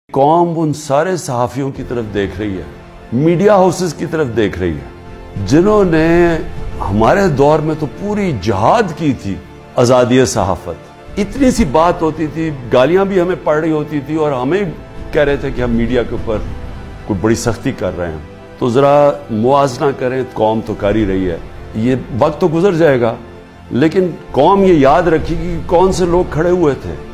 कौम उन सारे सहाफ़ियों की तरफ देख रही है, मीडिया हाउसेस की तरफ देख रही है, जिन्होंने हमारे दौर में तो पूरी जिहाद की थी आज़ादी सहाफ़त। इतनी सी बात होती थी, गालियां भी हमें पड़ रही होती थी और हमें कह रहे थे कि हम मीडिया के ऊपर कोई बड़ी सख्ती कर रहे हैं। तो ज़रा मुआजना करें, कौम तो कर ही रही है। ये वक्त तो गुजर जाएगा, लेकिन कौम ये याद रखेगी कि कौन से लोग खड़े हुए थे।